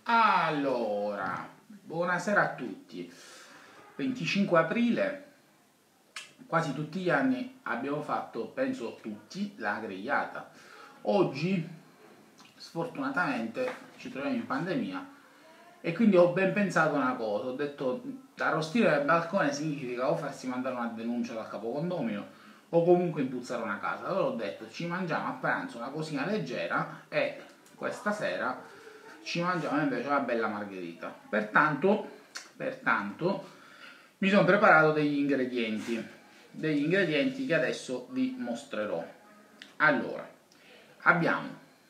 Allora, buonasera a tutti. 25 aprile, quasi tutti gli anni abbiamo fatto, penso tutti, la grigliata. Oggi, sfortunatamente, ci troviamo in pandemia e quindi ho ben pensato una cosa. Ho detto, arrostire dal balcone significa o farsi mandare una denuncia dal capocondomino o comunque impuzzare una casa. Allora ho detto, ci mangiamo a pranzo una cosina leggera e questa sera ci mangiamo invece una bella margherita. Pertanto mi sono preparato degli ingredienti che adesso vi mostrerò. Allora, abbiamo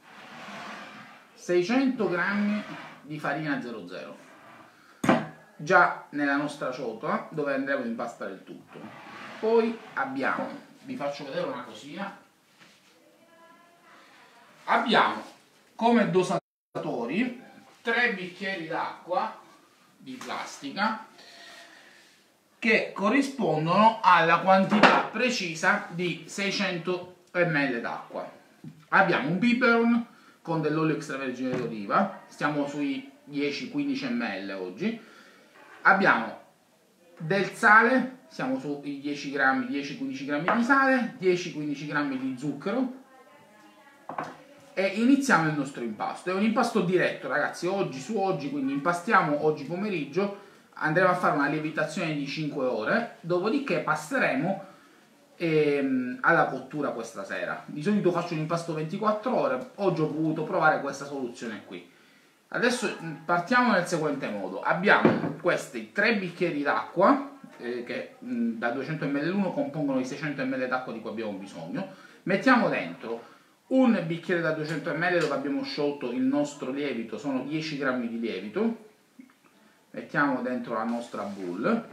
600 grammi di farina 00 già nella nostra ciotola dove andremo ad impastare il tutto. Poi abbiamo, vi faccio vedere una cosina, abbiamo come dosatori 3 bicchieri d'acqua di plastica che corrispondono alla quantità precisa di 600 ml d'acqua. Abbiamo un biberon con dell'olio extravergine d'oliva, stiamo sui 10-15 ml oggi. Abbiamo del sale, siamo sui 10 grammi, 10-15 grammi di sale, 10-15 grammi di zucchero. E iniziamo il nostro impasto. È un impasto diretto, ragazzi, oggi su oggi, quindi impastiamo oggi pomeriggio, andremo a fare una lievitazione di 5 ore, dopodiché passeremo alla cottura questa sera. Di solito faccio un impasto 24 ore, oggi ho voluto provare questa soluzione qui. Adesso partiamo nel seguente modo. Abbiamo questi 3 bicchieri d'acqua che da 200 ml l'uno compongono i 600 ml d'acqua di cui abbiamo bisogno. Mettiamo dentro un bicchiere da 200 ml dove abbiamo sciolto il nostro lievito, sono 10 grammi di lievito. Mettiamo dentro la nostra bowl.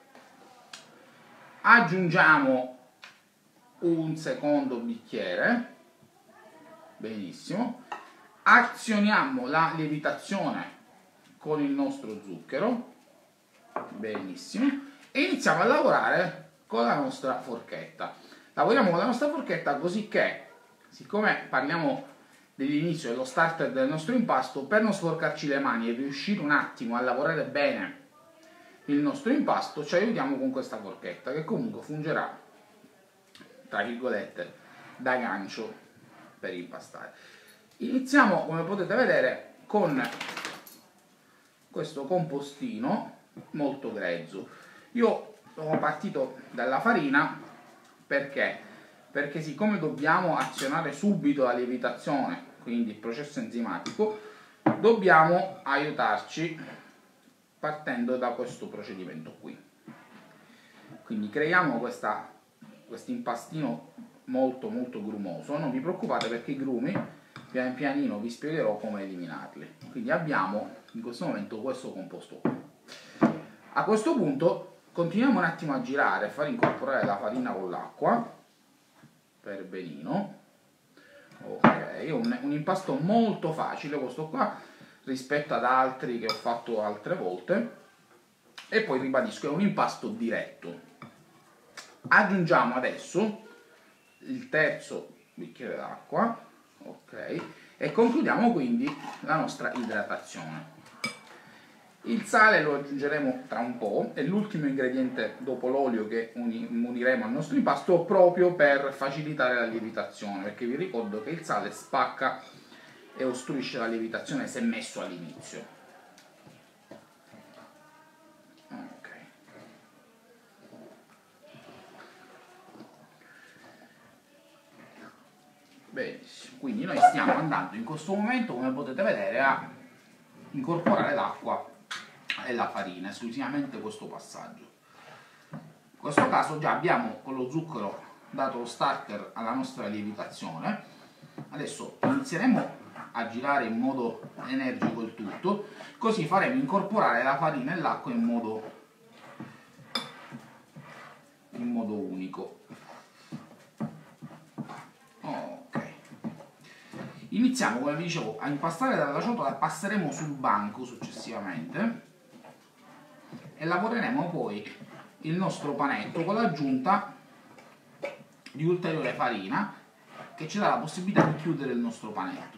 Aggiungiamo un secondo bicchiere. Benissimo. Azioniamo la lievitazione con il nostro zucchero. Benissimo. E iniziamo a lavorare con la nostra forchetta. Lavoriamo con la nostra forchetta così che, siccome parliamo dell'inizio, dello starter del nostro impasto, per non sporcarci le mani e riuscire un attimo a lavorare bene il nostro impasto, ci aiutiamo con questa forchetta che comunque fungerà, tra virgolette, da gancio per impastare. Iniziamo, come potete vedere, con questo compostino molto grezzo. Io sono partito dalla farina perché siccome dobbiamo azionare subito la lievitazione, quindi il processo enzimatico, dobbiamo aiutarci partendo da questo procedimento qui. Quindi creiamo questo impastino molto grumoso. Non vi preoccupate perché i grumi pian pianino vi spiegherò come eliminarli. Quindi abbiamo in questo momento questo composto qui. A questo punto continuiamo un attimo a girare e far incorporare la farina con l'acqua per benino. Ok, un impasto molto facile questo qua rispetto ad altri che ho fatto altre volte. E poi ribadisco, è un impasto diretto. Aggiungiamo adesso il terzo bicchiere d'acqua, ok, e concludiamo quindi la nostra idratazione. Il sale lo aggiungeremo tra un po', è l'ultimo ingrediente dopo l'olio che uniremo al nostro impasto proprio per facilitare la lievitazione, perché vi ricordo che il sale spacca e ostruisce la lievitazione se messo all'inizio. Benissimo, quindi noi stiamo andando in questo momento, come potete vedere, a incorporare l'acqua e la farina, esclusivamente questo passaggio. In questo caso già abbiamo con lo zucchero dato lo starter alla nostra lievitazione. Adesso inizieremo a girare in modo energico il tutto, così faremo incorporare la farina e l'acqua in modo unico. Iniziamo, come vi dicevo, a impastare dalla ciotola, passeremo sul banco successivamente e lavoreremo poi il nostro panetto con l'aggiunta di ulteriore farina che ci dà la possibilità di chiudere il nostro panetto.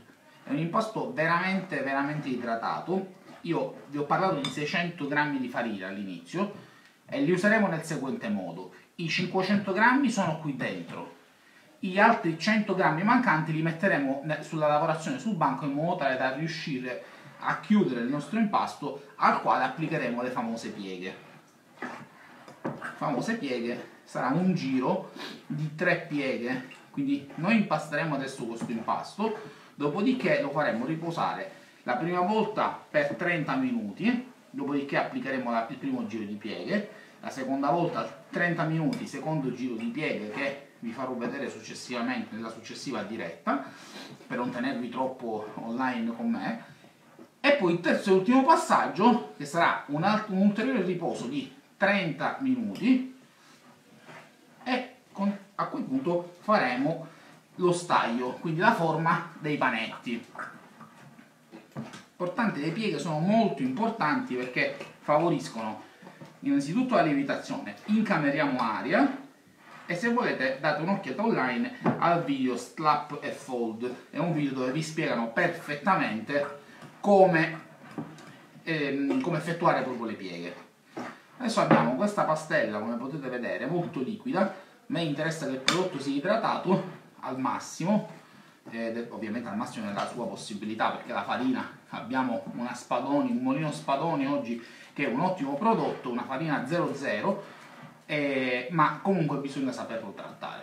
è un impasto veramente idratato. Io vi ho parlato di 600 grammi di farina all'inizio e li useremo nel seguente modo: i 500 grammi sono qui dentro, gli altri 100 grammi mancanti li metteremo sulla lavorazione sul banco in modo tale da riuscire a chiudere il nostro impasto, al quale applicheremo le famose pieghe. Famose pieghe sarà un giro di 3 pieghe, quindi noi impasteremo adesso questo impasto, dopodiché lo faremo riposare la prima volta per 30 minuti, dopodiché applicheremo il primo giro di pieghe, la seconda volta 30 minuti, secondo giro di pieghe che vi farò vedere successivamente nella successiva diretta, per non tenervi troppo online con me, e poi il terzo e ultimo passaggio, che sarà un ulteriore riposo di 30 minuti, e a quel punto faremo lo staglio, quindi la forma dei panetti. Importante, le pieghe sono molto importanti perché favoriscono innanzitutto la lievitazione, incameriamo aria, e se volete date un'occhiata online al video Slap e Fold, è un video dove vi spiegano perfettamente come effettuare proprio le pieghe. Adesso abbiamo questa pastella, come potete vedere, molto liquida. A me interessa che il prodotto sia idratato al massimo, ovviamente al massimo della sua possibilità, perché la farina, abbiamo un Molino Spadoni oggi che è un ottimo prodotto, una farina 00, ma comunque bisogna saperlo trattare.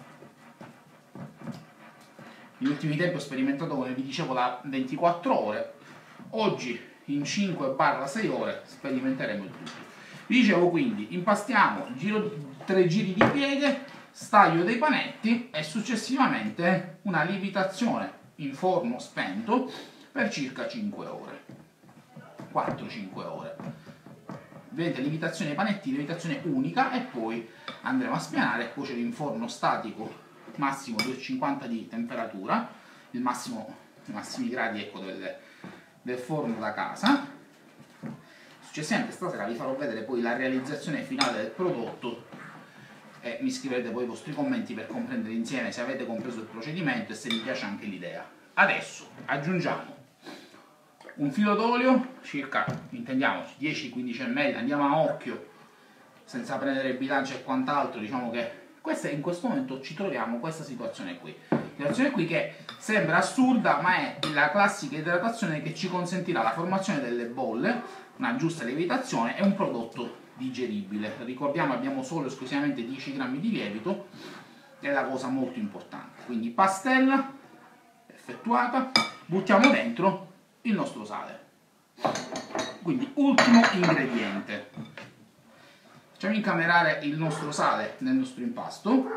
Negli ultimi tempi ho sperimentato, come vi dicevo, da 24 ore, oggi in 5-6 ore sperimenteremo il tutto. Vi dicevo quindi, impastiamo 3 giri di pieghe, staglio dei panetti e successivamente una lievitazione in forno spento per circa 5 ore, 4-5 ore. Vedete, lievitazione dei panetti, lievitazione unica, e poi andremo a spianare e cuocere in forno statico massimo 250 di temperatura, i massimi gradi, ecco, del forno da casa. Successivamente stasera vi farò vedere poi la realizzazione finale del prodotto e mi scriverete poi i vostri commenti per comprendere insieme se avete compreso il procedimento e se vi piace anche l'idea. Adesso aggiungiamo un filo d'olio, circa, intendiamoci, 10-15 ml, andiamo a occhio senza prendere bilancia e quant'altro. Diciamo che in questo momento ci troviamo questa situazione qui che sembra assurda, ma è la classica idratazione che ci consentirà la formazione delle bolle, una giusta lievitazione e un prodotto digeribile. Ricordiamo, abbiamo solo esclusivamente 10 grammi di lievito, è la cosa molto importante. Quindi pastella effettuata, buttiamo dentro il nostro sale. Quindi ultimo ingrediente, facciamo incamerare il nostro sale nel nostro impasto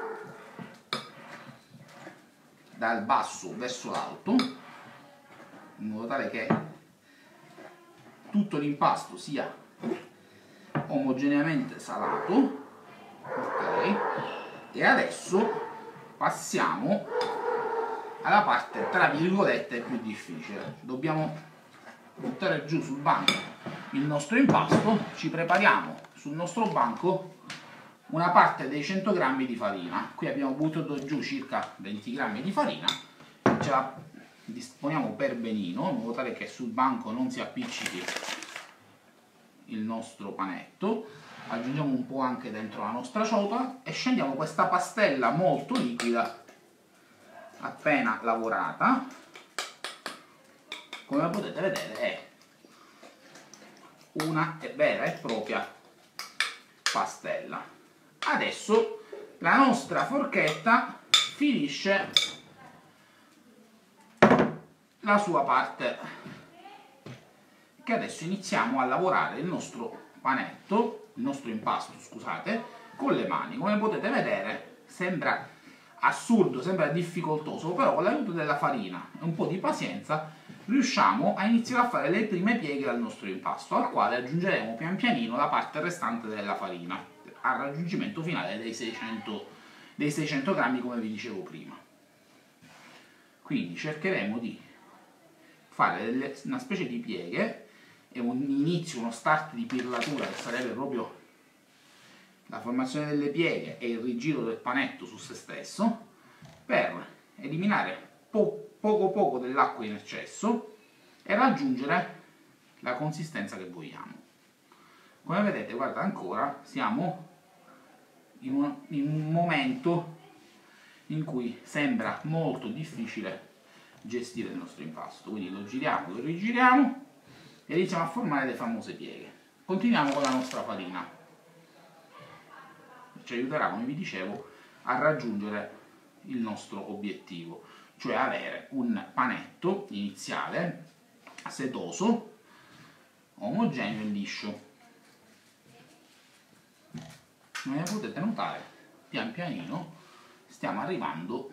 dal basso verso l'alto, in modo tale che tutto l'impasto sia omogeneamente salato. Ok, e adesso passiamo alla parte tra virgolette più difficile. Dobbiamo buttare giù sul banco il nostro impasto, ci prepariamo sul nostro banco una parte dei 100 grammi di farina. Qui abbiamo buttato giù circa 20 grammi di farina, ce la disponiamo per benino in modo tale che sul banco non si appiccichi il nostro panetto. Aggiungiamo un po' anche dentro la nostra ciotola e scendiamo questa pastella molto liquida appena lavorata. Come potete vedere è una vera e propria pastella. Adesso la nostra forchetta finisce la sua parte, che adesso iniziamo a lavorare il nostro panetto, il nostro impasto, scusate, con le mani. Come potete vedere sembra assurdo, sembra difficoltoso, però con l'aiuto della farina e un po' di pazienza riusciamo a iniziare a fare le prime pieghe al nostro impasto, al quale aggiungeremo pian pianino la parte restante della farina al raggiungimento finale dei 600 grammi, come vi dicevo prima. Quindi cercheremo di fare una specie di pieghe e un inizio, uno start di pirlatura, che sarebbe proprio la formazione delle pieghe e il rigiro del panetto su se stesso, per eliminare poco poco dell'acqua in eccesso e raggiungere la consistenza che vogliamo. Come vedete, guarda, ancora siamo in un momento in cui sembra molto difficile gestire il nostro impasto, quindi lo giriamo, lo rigiriamo e iniziamo a formare le famose pieghe. Continuiamo con la nostra farina, ci aiuterà, come vi dicevo, a raggiungere il nostro obiettivo, cioè avere un panetto iniziale setoso, omogeneo e liscio. Come potete notare, pian pianino stiamo arrivando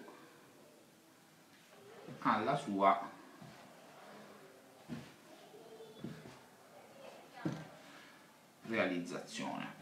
alla sua realizzazione.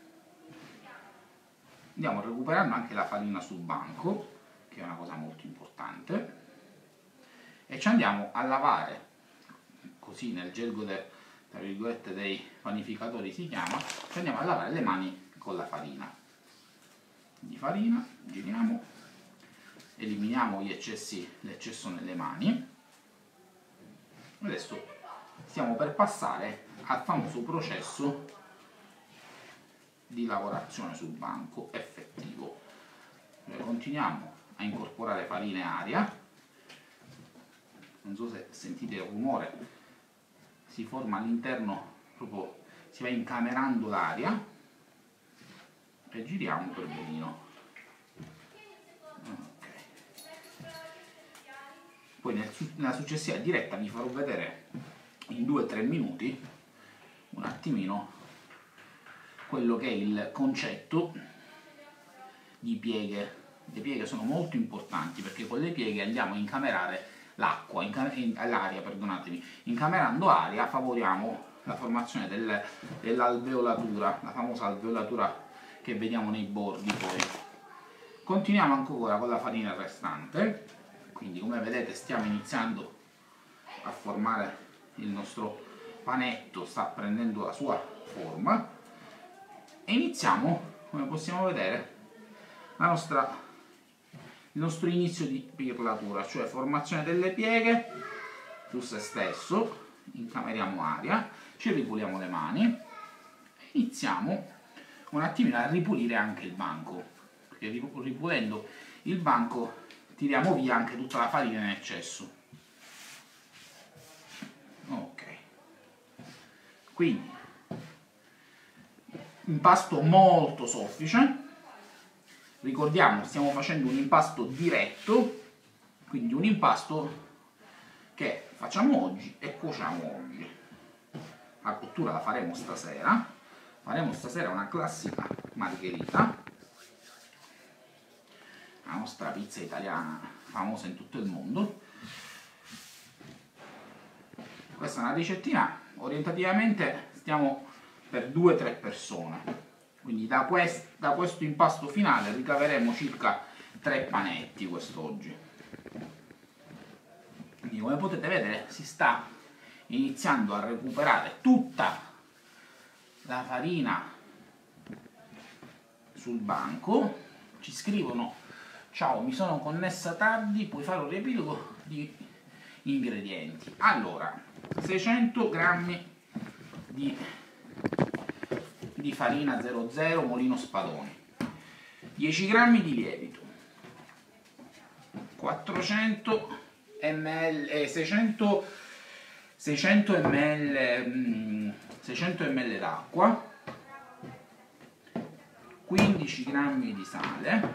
Andiamo recuperando anche la farina sul banco, che è una cosa molto importante, e ci andiamo a lavare, così nel gergo tra virgolette dei panificatori si chiama, ci andiamo a lavare le mani con la farina. Quindi farina, giriamo, eliminiamo l'eccesso nelle mani. Adesso stiamo per passare al famoso processo di lavorazione sul banco effettivo. Continuiamo a incorporare farina e aria, non so se sentite il rumore, si forma all'interno, proprio si va incamerando l'aria e giriamo per benino. Okay. Poi nella successiva diretta vi farò vedere in 2-3 minuti un attimino quello che è il concetto di pieghe. Le pieghe sono molto importanti perché con le pieghe andiamo a incamerare l'acqua, l'aria, perdonatemi. Incamerando aria favoriamo la formazione dell'alveolatura, la famosa alveolatura che vediamo nei bordi poi. Continuiamo ancora con la farina restante, quindi come vedete stiamo iniziando a formare il nostro panetto, sta prendendo la sua forma e iniziamo, come possiamo vedere, il nostro inizio di pirlatura, cioè formazione delle pieghe su se stesso, incameriamo aria, ci ripuliamo le mani e iniziamo un attimino a ripulire anche il banco, perché ripulendo il banco tiriamo via anche tutta la farina in eccesso. Ok, quindi impasto molto soffice. Ricordiamo, stiamo facendo un impasto diretto, quindi un impasto che facciamo oggi e cuociamo oggi. La cottura la faremo stasera. Faremo stasera una classica margherita, la nostra pizza italiana famosa in tutto il mondo. Questa è una ricettina, orientativamente stiamo per 2-3 persone. Quindi da questo impasto finale ricaveremo circa 3 panetti quest'oggi. Quindi come potete vedere si sta iniziando a recuperare tutta la farina sul banco. Ci scrivono: ciao, mi sono connessa tardi, puoi fare un riepilogo di ingredienti. Allora, 600 grammi di farina 00 Molino Spadoni, 10 grammi di lievito, 400 ml, 600 ml d'acqua, 15 grammi di sale,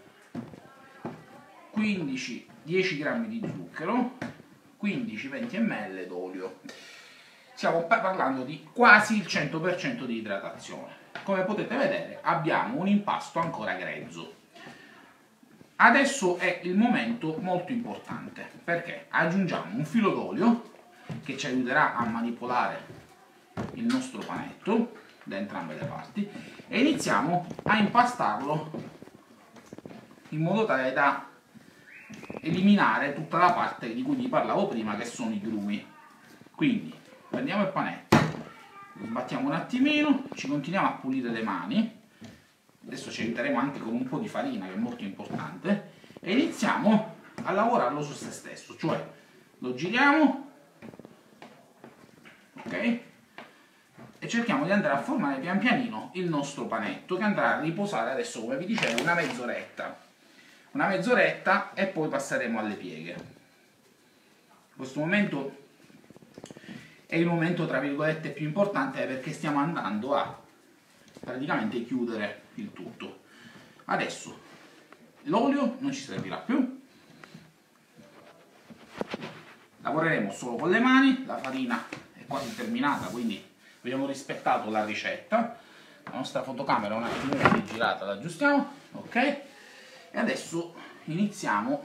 10 grammi di zucchero, 15-20 ml d'olio. Stiamo parlando di quasi il 100% di idratazione. Come potete vedere abbiamo un impasto ancora grezzo. Adesso è il momento molto importante perché aggiungiamo un filo d'olio che ci aiuterà a manipolare il nostro panetto da entrambe le parti e iniziamo a impastarlo in modo tale da eliminare tutta la parte di cui vi parlavo prima, che sono i grumi. Quindi prendiamo il panetto, lo sbattiamo un attimino, ci continuiamo a pulire le mani, adesso ci aiuteremo anche con un po' di farina che è molto importante, e iniziamo a lavorarlo su se stesso, cioè lo giriamo, ok? E cerchiamo di andare a formare pian pianino il nostro panetto che andrà a riposare adesso, come vi dicevo, una mezz'oretta e poi passeremo alle pieghe. In questo momento è il momento tra virgolette più importante perché stiamo andando a praticamente chiudere il tutto. Adesso l'olio non ci servirà più, lavoreremo solo con le mani, la farina è quasi terminata, quindi abbiamo rispettato la ricetta, la nostra fotocamera un attimo è girata, la aggiustiamo, ok? E adesso iniziamo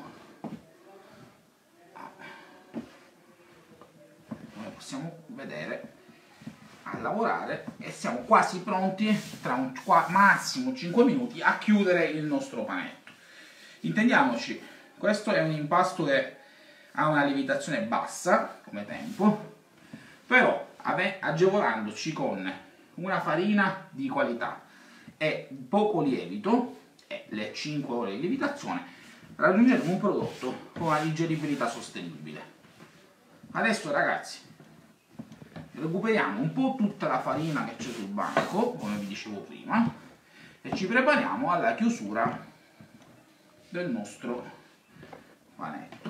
come possiamo vedere a lavorare e siamo quasi pronti tra un massimo 5 minuti a chiudere il nostro panetto. Intendiamoci, questo è un impasto che ha una lievitazione bassa come tempo, però agevolandoci con una farina di qualità e poco lievito e le 5 ore di lievitazione raggiungeremo un prodotto con una diggeribilità sostenibile. Adesso ragazzi recuperiamo un po' tutta la farina che c'è sul banco, come vi dicevo prima, e ci prepariamo alla chiusura del nostro panetto.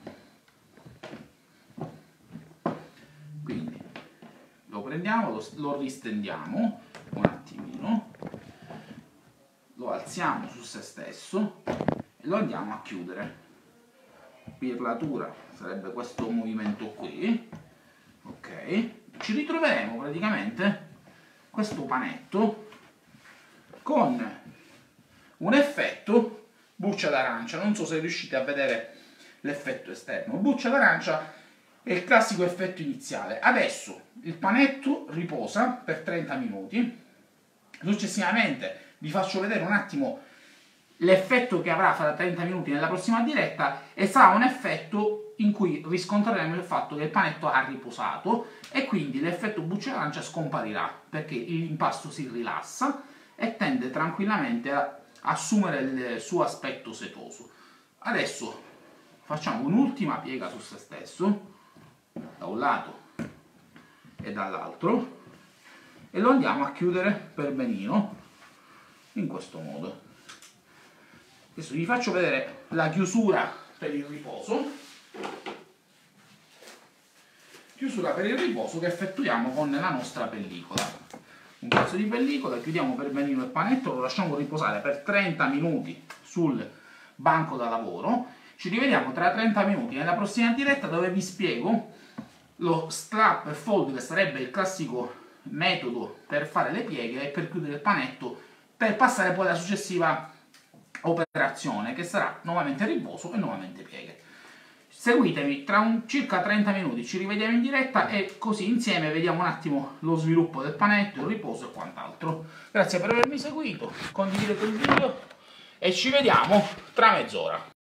Quindi lo prendiamo, lo ristendiamo un attimino, lo alziamo su se stesso e lo andiamo a chiudere. Pirlatura sarebbe questo movimento qui, ok? Ci ritroveremo praticamente questo panetto con un effetto buccia d'arancia. Non so se riuscite a vedere l'effetto esterno. Buccia d'arancia è il classico effetto iniziale. Adesso il panetto riposa per 30 minuti, successivamente vi faccio vedere un attimo l'effetto che avrà fra 30 minuti nella prossima diretta e sarà un effetto in cui riscontreremo il fatto che il panetto ha riposato e quindi l'effetto buccia d'arancia scomparirà perché l'impasto si rilassa e tende tranquillamente a assumere il suo aspetto setoso. Adesso facciamo un'ultima piega su se stesso da un lato e dall'altro e lo andiamo a chiudere per benino in questo modo. Adesso vi faccio vedere la chiusura per il riposo. Chiusura per il riposo che effettuiamo con la nostra pellicola. Un pezzo di pellicola, chiudiamo per benino il panetto, lo lasciamo riposare per 30 minuti sul banco da lavoro. Ci rivediamo tra 30 minuti nella prossima diretta dove vi spiego lo strap e fold, che sarebbe il classico metodo per fare le pieghe e per chiudere il panetto, per passare poi alla successiva operazione che sarà nuovamente riposo e nuovamente pieghe. Seguitemi, tra circa 30 minuti ci rivediamo in diretta e così insieme vediamo un attimo lo sviluppo del panetto, il riposo e quant'altro. Grazie per avermi seguito, condividete il video e ci vediamo tra mezz'ora.